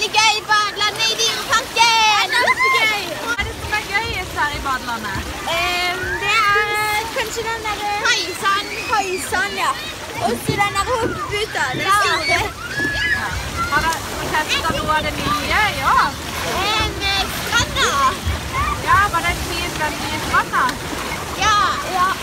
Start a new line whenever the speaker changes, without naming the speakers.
veldig gøy i badelandet i Dyreparken.
Kjempegøy! Hva er det som er gøyest her i badelandet?
Det er kanskje den der høysand, ja. Og så den der hoppeputa, den store.
Ja. Har dere testet noe av det nye i år?
Stranda.
Ja, var det den nye stranda?
Ja.